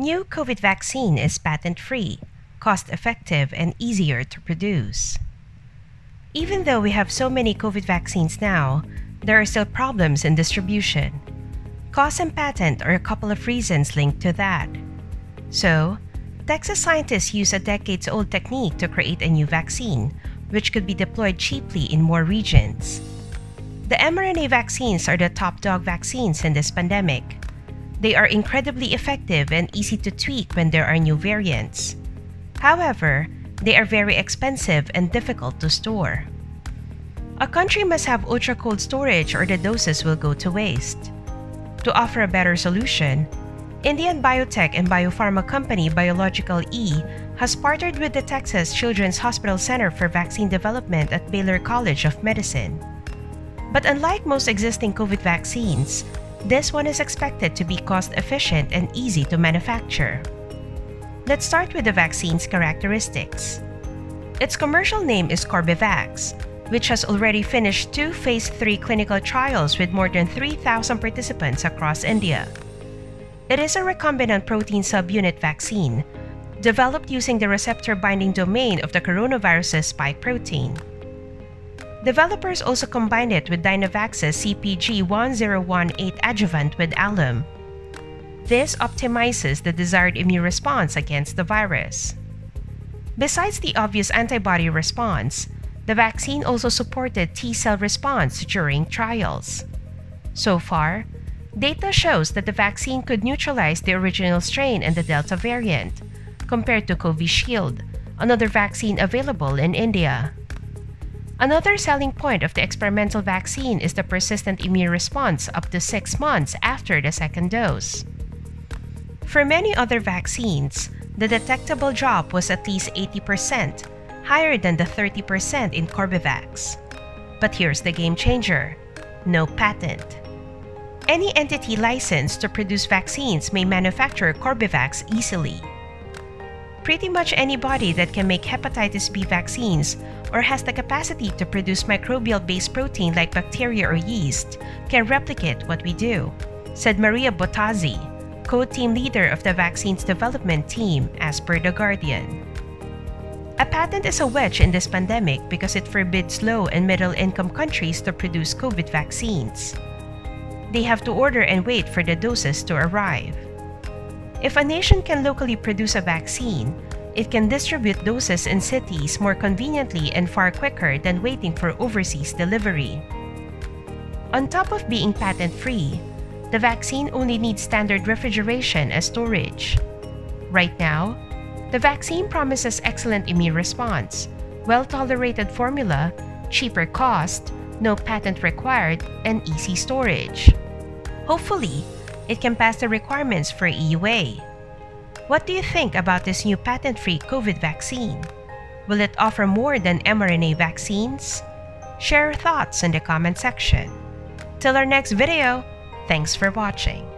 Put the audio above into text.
new COVID vaccine is patent-free, cost-effective, and easier to produce. Even though we have so many COVID vaccines now, there are still problems in distribution. Cost and patent are a couple of reasons linked to that. So, Texas scientists use a decades-old technique to create a new vaccine, which could be deployed cheaply in more regions. The mRNA vaccines are the top dog vaccines in this pandemic. They are incredibly effective and easy to tweak when there are new variants. However, they are very expensive and difficult to store. A country must have ultra-cold storage or the doses will go to waste. To offer a better solution, Indian biotech and biopharma company Biological E has partnered with the Texas Children's Hospital Center for Vaccine Development at Baylor College of Medicine. But unlike most existing COVID vaccines, this one is expected to be cost-efficient and easy to manufacture. Let's start with the vaccine's characteristics. Its commercial name is Corbevax, which has already finished 2 Phase 3 clinical trials with more than 3,000 participants across India. It is a recombinant protein subunit vaccine, developed using the receptor binding domain of the coronavirus's spike protein. Developers also combined it with Dynavax's CpG1018 adjuvant with alum. This optimizes the desired immune response against the virus. Besides the obvious antibody response, the vaccine also supported T-cell response during trials. So far, data shows that the vaccine could neutralize the original strain and the Delta variant, compared to Covishield, another vaccine available in India. Another selling point of the experimental vaccine is the persistent immune response up to 6 months after the second dose. For many other vaccines, the detectable drop was at least 80%, higher than the 30% in Corbevax. But here's the game changer: no patent. Any entity licensed to produce vaccines may manufacture Corbevax easily. Pretty much anybody that can make hepatitis B vaccines or has the capacity to produce microbial-based protein like bacteria or yeast can replicate what we do, said Maria Bottazzi, co-team leader of the vaccine's development team, as per The Guardian. A patent is a wedge in this pandemic because it forbids low- and middle-income countries to produce COVID vaccines. They have to order and wait for the doses to arrive. If a nation can locally produce a vaccine, it can distribute doses in cities more conveniently and far quicker than waiting for overseas delivery. On top of being patent-free, the vaccine only needs standard refrigeration as storage. Right now, the vaccine promises excellent immune response, well-tolerated formula, cheaper cost, no patent required, and easy storage. Hopefully, it can pass the requirements for EUA. What do you think about this new patent-free COVID vaccine? Will it offer more than mRNA vaccines? Share your thoughts in the comment section. Till our next video, thanks for watching.